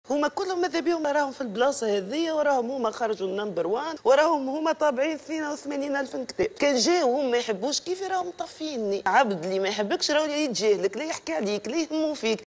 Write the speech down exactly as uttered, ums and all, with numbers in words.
هما كلهم ماذا بيهم راهم في البلاصه هذيا، وراهم هما خرجوا النمبر وان، وراهم هما طابعين اثنين وثمانين الف كتاب. كان جاو هم ما يحبوش كيف راهم مطفيني. عبد اللي ما يحبكش راهو يتجاهلك، لا يحكي عليك لا يهمو فيك.